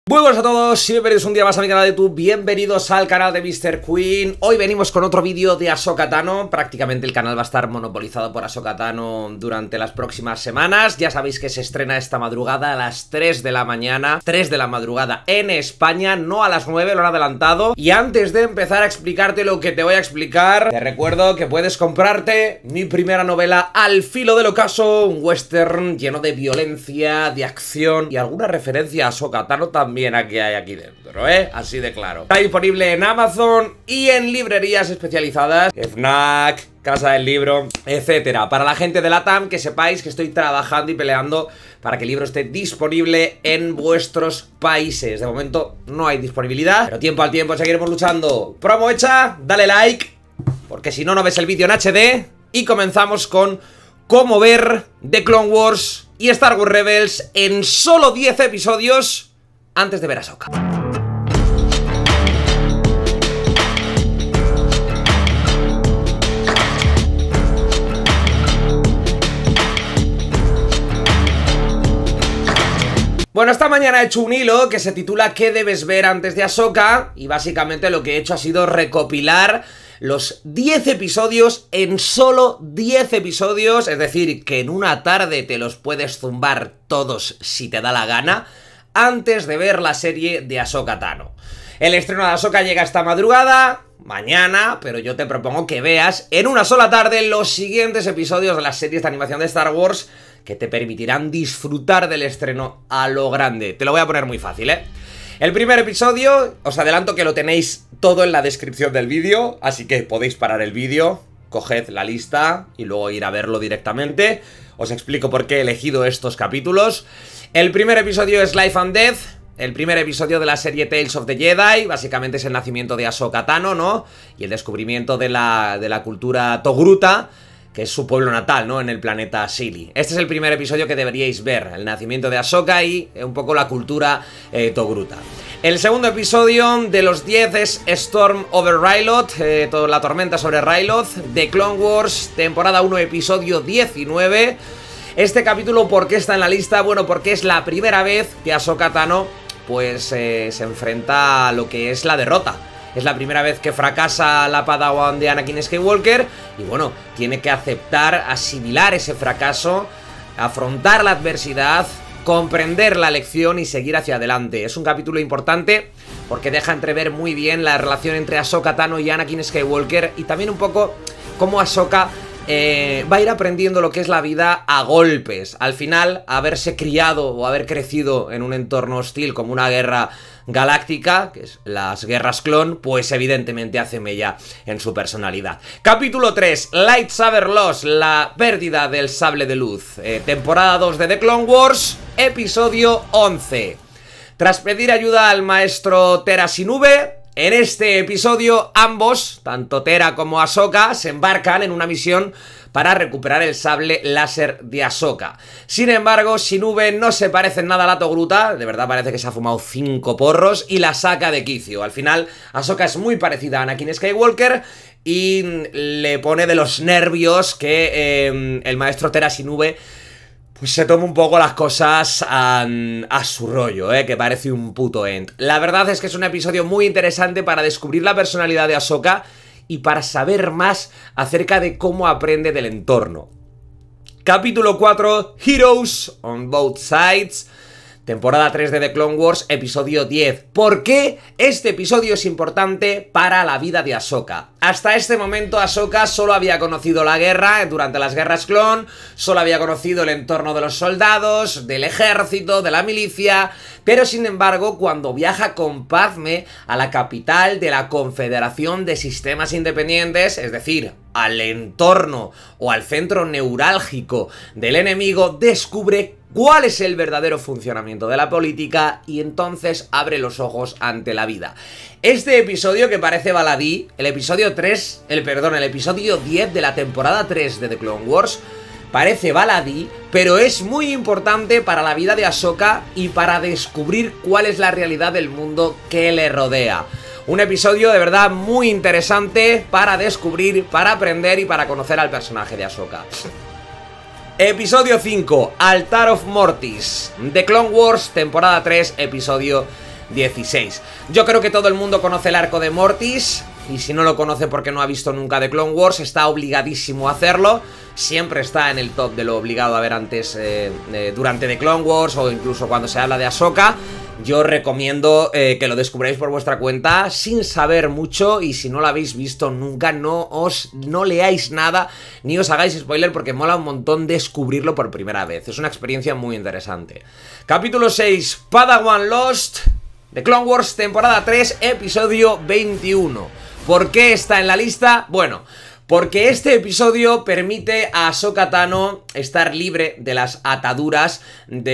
Muy buenas a todos y bienvenidos un día más a mi canal de YouTube, bienvenidos al canal de Mr. Queen. Hoy venimos con otro vídeo de Ahsoka Tano. Prácticamente el canal va a estar monopolizado por Ahsoka Tano durante las próximas semanas. Ya sabéis que se estrena esta madrugada a las 3 de la mañana, 3 de la madrugada en España, no a las 9, lo han adelantado. Y antes de empezar a explicarte lo que te voy a explicar, te recuerdo que puedes comprarte mi primera novela, Al filo del ocaso, un western lleno de violencia, de acción y alguna referencia a Ahsoka Tano también aquí hay aquí dentro, así de claro. Está disponible en Amazon y en librerías especializadas, FNAC, Casa del Libro, etcétera. Para la gente de LATAM, que sepáis que estoy trabajando y peleando para que el libro esté disponible en vuestros países. De momento no hay disponibilidad, pero tiempo al tiempo seguiremos luchando. Promo hecha, dale like, porque si no, no ves el vídeo en HD. Y comenzamos con cómo ver The Clone Wars y Star Wars Rebels en solo 10 episodios antes de ver a Ahsoka. Bueno, esta mañana he hecho un hilo que se titula ¿Qué debes ver antes de Ahsoka? Y básicamente lo que he hecho ha sido recopilar los 10 episodios en solo 10 episodios. Es decir, que en una tarde te los puedes zumbar todos si te da la gana, antes de ver la serie de Ahsoka Tano. El estreno de Ahsoka llega esta madrugada, mañana, pero yo te propongo que veas en una sola tarde los siguientes episodios de las series de animación de Star Wars, que te permitirán disfrutar del estreno a lo grande. Te lo voy a poner muy fácil, El primer episodio, os adelanto que lo tenéis todo en la descripción del vídeo, así que podéis parar el vídeo, coged la lista y luego ir a verlo directamente. Os explico por qué he elegido estos capítulos. El primer episodio es Life and Death, el primer episodio de la serie Tales of the Jedi. Básicamente es el nacimiento de Ahsoka Tano, ¿no? Y el descubrimiento de la cultura Togruta, que es su pueblo natal, ¿no? En el planeta Sili. Este es el primer episodio que deberíais ver, el nacimiento de Ahsoka y un poco la cultura Togruta. El segundo episodio de los 10 es Storm over Ryloth, la tormenta sobre Ryloth, de Clone Wars, temporada 1, episodio 19. Este capítulo, ¿por qué está en la lista? Bueno, porque es la primera vez que Ahsoka Tano pues se enfrenta a lo que es la derrota. Es la primera vez que fracasa la Padawan de Anakin Skywalker y bueno, tiene que aceptar, asimilar ese fracaso, afrontar la adversidad, comprender la lección y seguir hacia adelante. Es un capítulo importante porque deja entrever muy bien la relación entre Ahsoka Tano y Anakin Skywalker y también un poco cómo Ahsoka va a ir aprendiendo lo que es la vida a golpes. Al final, haberse criado o haber crecido en un entorno hostil como una guerra galáctica, que es las guerras clon, pues evidentemente hace mella en su personalidad. Capítulo 3, Lightsaber Loss, la pérdida del sable de luz. Temporada 2 de The Clone Wars, episodio 11. Tras pedir ayuda al maestro Tera Sinube, en este episodio ambos, tanto Tera como Ahsoka, se embarcan en una misión para recuperar el sable láser de Ahsoka. Sin embargo, Sinube no se parece en nada a la Togruta, de verdad parece que se ha fumado 5 porros y la saca de quicio. Al final, Ahsoka es muy parecida a Anakin Skywalker y le pone de los nervios que el maestro Tera Sinube pues se toma un poco las cosas a su rollo, que parece un puto end. La verdad es que es un episodio muy interesante para descubrir la personalidad de Ahsoka y para saber más acerca de cómo aprende del entorno. Capítulo 4, Heroes on Both Sides. Temporada 3 de The Clone Wars, episodio 10. ¿Por qué este episodio es importante para la vida de Ahsoka? Hasta este momento Ahsoka solo había conocido la guerra durante las guerras clon, solo había conocido el entorno de los soldados, del ejército, de la milicia, pero sin embargo cuando viaja con Padme a la capital de la Confederación de Sistemas Independientes, es decir, al entorno o al centro neurálgico del enemigo, descubre cuál es el verdadero funcionamiento de la política y entonces abre los ojos ante la vida. Este episodio que parece baladí, el episodio 10 de la temporada 3 de The Clone Wars, parece baladí, pero es muy importante para la vida de Ahsoka y para descubrir cuál es la realidad del mundo que le rodea. Un episodio de verdad muy interesante para descubrir, para aprender y para conocer al personaje de Ahsoka. Episodio 5, Altar of Mortis, The Clone Wars, temporada 3, episodio 16. Yo creo que todo el mundo conoce el arco de Mortis, y si no lo conoce porque no ha visto nunca The Clone Wars, está obligadísimo a hacerlo. Siempre está en el top de lo obligado a ver antes durante The Clone Wars, o incluso cuando se habla de Ahsoka. Yo recomiendo que lo descubráis por vuestra cuenta sin saber mucho, y si no lo habéis visto nunca, no leáis nada ni os hagáis spoiler, porque mola un montón descubrirlo por primera vez. Es una experiencia muy interesante. Capítulo 6, Padawan Lost, The Clone Wars, temporada 3, episodio 21. ¿Por qué está en la lista? Bueno, porque este episodio permite a Ahsoka Tano estar libre de las ataduras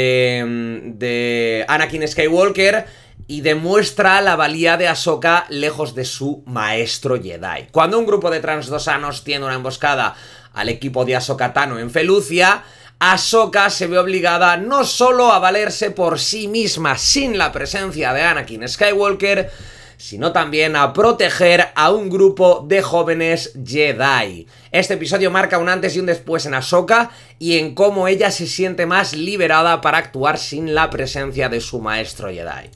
de Anakin Skywalker, y demuestra la valía de Ahsoka lejos de su maestro Jedi. Cuando un grupo de transdosanos tiene una emboscada al equipo de Ahsoka Tano en Felucia, Ahsoka se ve obligada no solo a valerse por sí misma sin la presencia de Anakin Skywalker, sino también a proteger a un grupo de jóvenes Jedi. Este episodio marca un antes y un después en Ahsoka y en cómo ella se siente más liberada para actuar sin la presencia de su maestro Jedi.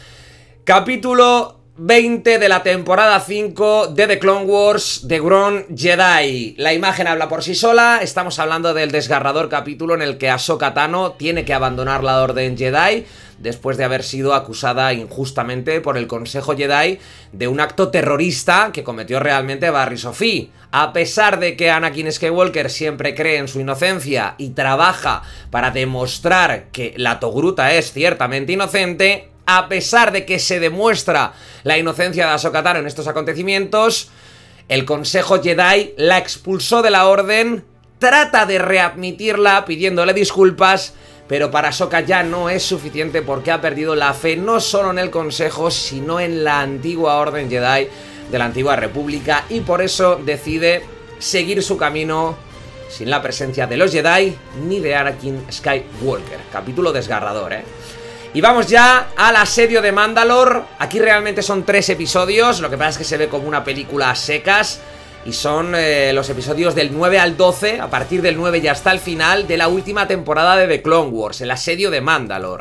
Capítulo 20 de la temporada 5 de The Clone Wars, The Grown Jedi. La imagen habla por sí sola. Estamos hablando del desgarrador capítulo en el que Ahsoka Tano tiene que abandonar la Orden Jedi después de haber sido acusada injustamente por el Consejo Jedi de un acto terrorista que cometió realmente Barry Sophie. A pesar de que Anakin Skywalker siempre cree en su inocencia y trabaja para demostrar que la Togruta es ciertamente inocente, a pesar de que se demuestra la inocencia de Ahsoka Tano en estos acontecimientos, el Consejo Jedi la expulsó de la Orden, trata de readmitirla pidiéndole disculpas, pero para Ahsoka ya no es suficiente porque ha perdido la fe no solo en el Consejo, sino en la antigua Orden Jedi de la antigua República, y por eso decide seguir su camino sin la presencia de los Jedi ni de Anakin Skywalker. Capítulo desgarrador, ¿eh? Y vamos ya al asedio de Mandalore. Aquí realmente son 3 episodios, lo que pasa es que se ve como una película a secas. Y son los episodios del 9 al 12, a partir del 9 ya hasta el final de la última temporada de The Clone Wars, el asedio de Mandalore.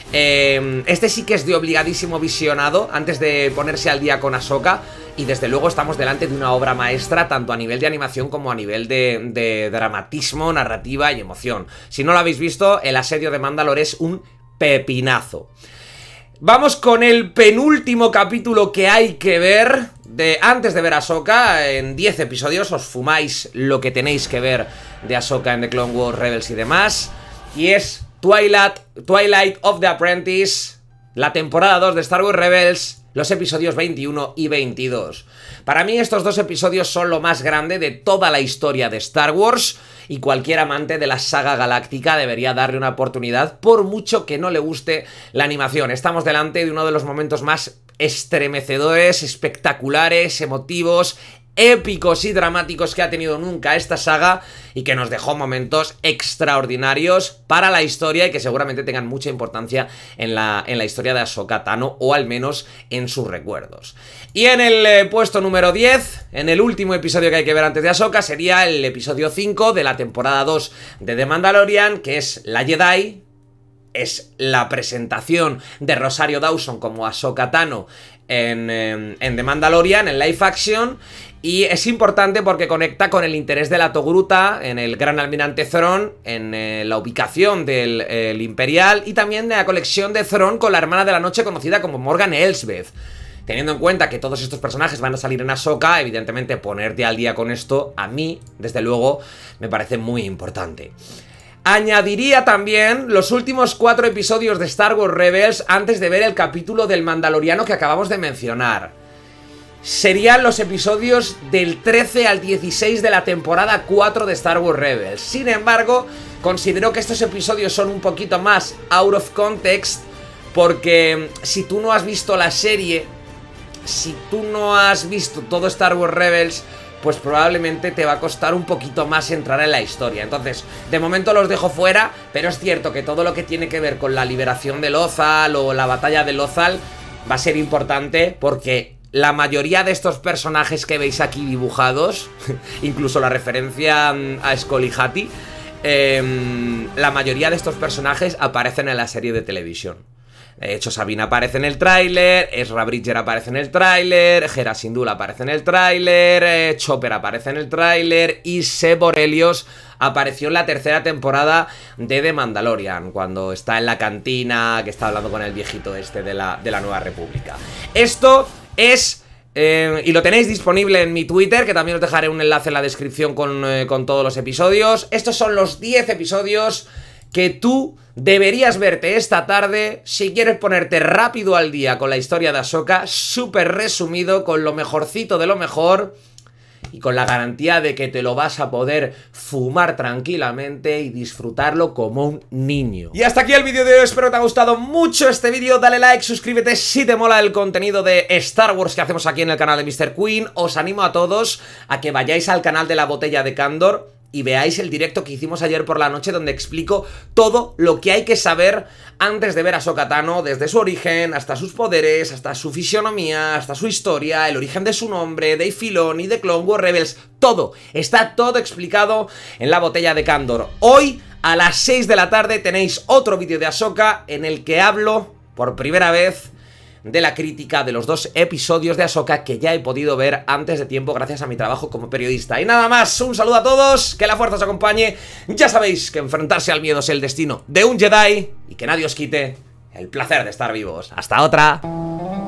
Este sí que es de obligadísimo visionado antes de ponerse al día con Ahsoka. Y desde luego estamos delante de una obra maestra, tanto a nivel de animación como a nivel de dramatismo, narrativa y emoción. Si no lo habéis visto, el asedio de Mandalore es un pepinazo. Vamos con el penúltimo capítulo que hay que ver antes de ver a Ahsoka. En 10 episodios os fumáis lo que tenéis que ver de Ahsoka en The Clone Wars, Rebels y demás. Y es Twilight of the Apprentice, la temporada 2 de Star Wars Rebels, los episodios 21 y 22. Para mí estos 2 episodios son lo más grande de toda la historia de Star Wars, y cualquier amante de la saga galáctica debería darle una oportunidad, por mucho que no le guste la animación. Estamos delante de uno de los momentos más estremecedores, espectaculares, emotivos, épicos y dramáticos que ha tenido nunca esta saga, y que nos dejó momentos extraordinarios para la historia y que seguramente tengan mucha importancia en la historia de Ahsoka Tano, o al menos en sus recuerdos. Y en el puesto número 10, en el último episodio que hay que ver antes de Ahsoka, sería el episodio 5 de la temporada 2 de The Mandalorian, que es La Jedi. Es la presentación de Rosario Dawson como Ahsoka Tano en The Mandalorian, en live action. Y es importante porque conecta con el interés de la Togruta en el Gran Almirante Thrawn, en la ubicación del Imperial, y también de la conexión de Thrawn con la Hermana de la Noche conocida como Morgan Elsbeth. Teniendo en cuenta que todos estos personajes van a salir en Ahsoka, evidentemente ponerte al día con esto, a mí, desde luego, me parece muy importante. Añadiría también los últimos 4 episodios de Star Wars Rebels antes de ver el capítulo del Mandaloriano que acabamos de mencionar. Serían los episodios del 13 al 16 de la temporada 4 de Star Wars Rebels. Sin embargo, considero que estos episodios son un poquito más out of context, porque si tú no has visto la serie, si tú no has visto todo Star Wars Rebels, pues probablemente te va a costar un poquito más entrar en la historia. Entonces, de momento los dejo fuera, pero es cierto que todo lo que tiene que ver con la liberación de Lothal o la batalla de Lothal va a ser importante, porque la mayoría de estos personajes que veis aquí dibujados, incluso la referencia a Scully Hattie, la mayoría de estos personajes aparecen en la serie de televisión. De hecho, Sabine aparece en el tráiler, Ezra Bridger aparece en el tráiler, Hera Syndulla aparece en el tráiler, Chopper aparece en el tráiler y Seb Orelios apareció en la tercera temporada de The Mandalorian, cuando está en la cantina, que está hablando con el viejito este de la Nueva República. Esto es... y lo tenéis disponible en mi Twitter, que también os dejaré un enlace en la descripción con todos los episodios. Estos son los 10 episodios que tú deberías verte esta tarde si quieres ponerte rápido al día con la historia de Ahsoka, súper resumido, con lo mejorcito de lo mejor y con la garantía de que te lo vas a poder fumar tranquilamente y disfrutarlo como un niño. Y hasta aquí el vídeo de hoy, espero que te haya gustado mucho este vídeo, dale like, suscríbete si te mola el contenido de Star Wars que hacemos aquí en el canal de Mr. Queen. Os animo a todos a que vayáis al canal de La Botella de Candor y veáis el directo que hicimos ayer por la noche, donde explico todo lo que hay que saber antes de ver a Ahsoka Tano, desde su origen, hasta sus poderes, hasta su fisionomía, hasta su historia, el origen de su nombre, Dave Filoni, de Clone Wars Rebels, todo, está todo explicado en La Botella de Candor. Hoy, a las 6 de la tarde, tenéis otro vídeo de Ahsoka en el que hablo, por primera vez, de la crítica de los 2 episodios de Ahsoka que ya he podido ver antes de tiempo gracias a mi trabajo como periodista. Y nada más, un saludo a todos, que la fuerza os acompañe. Ya sabéis que enfrentarse al miedo es el destino de un Jedi y que nadie os quite el placer de estar vivos. ¡Hasta otra!